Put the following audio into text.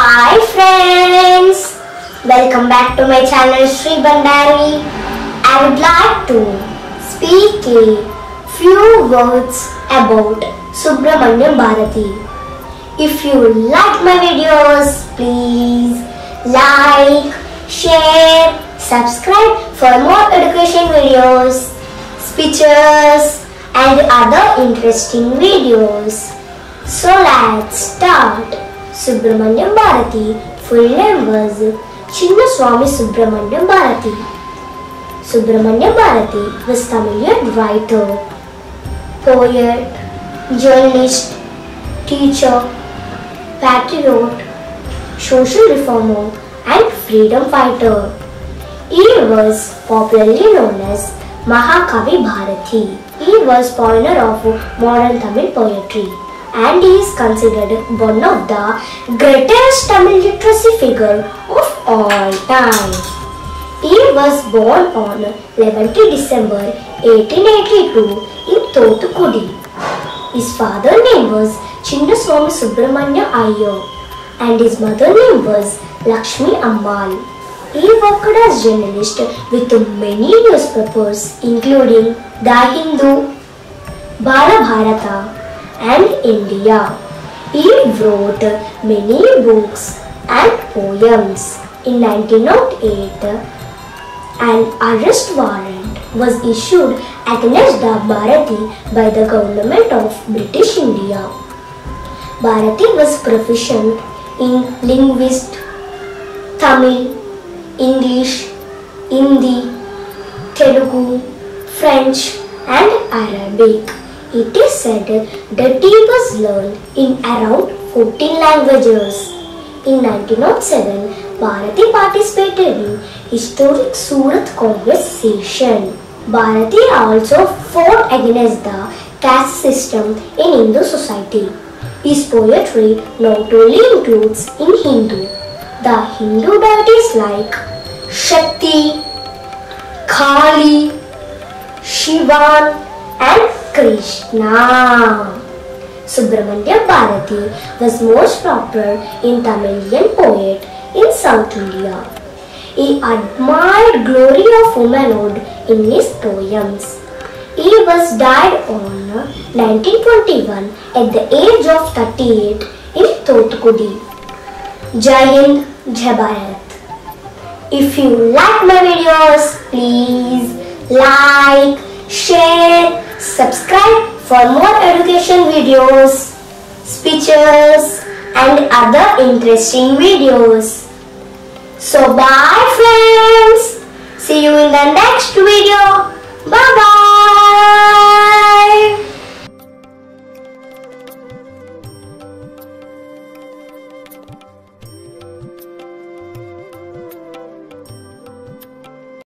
Hi friends, welcome back to my channel Sri Bandari. I would like to speak a few words about Subramania Bharati. If you like my videos, please like, share, subscribe for more education videos, speeches and other interesting videos. So let's start. Subramania Bharati full name was Chinnaswamy Subramania Bharati. Subramania Bharati was Tamilian writer, poet, journalist, teacher, patriot, social reformer and freedom fighter. He was popularly known as Mahakavi Bharathi. He was pioneer of modern Tamil poetry and he is considered one of the greatest Tamil literacy figure of all time. He was born on 11th December 1882 in Thothukudi. His father's name was Chinnaswamy Subramania Iyer and his mother's name was Lakshmi Ammal. He worked as journalist with many newspapers including The Hindu, Bharata and India. He wrote many books and poems. In 1908, an arrest warrant was issued against the Bharati by the government of British India. Bharati was proficient in linguistics, Tamil, English, Hindi, Telugu, French and Arabic. It is said that he was learned in around 14 languages. In 1907, Bharati participated in historic Surat conversation. Bharati also fought against the caste system in Hindu society. His poetry not only includes in Hindu, the Hindu deities like Shakti, Kali, Shiva and Krishna. Subramania Bharati was most popular in Tamilian poet in South India. He admired glory of womanhood in his poems. He was died on 1921 at the age of 38 in Thothukudi. Jai Hind, Jai Bharat. If you like my videos, please like, share, subscribe for more education videos, speeches and other interesting videos. So bye friends. See you in the next video.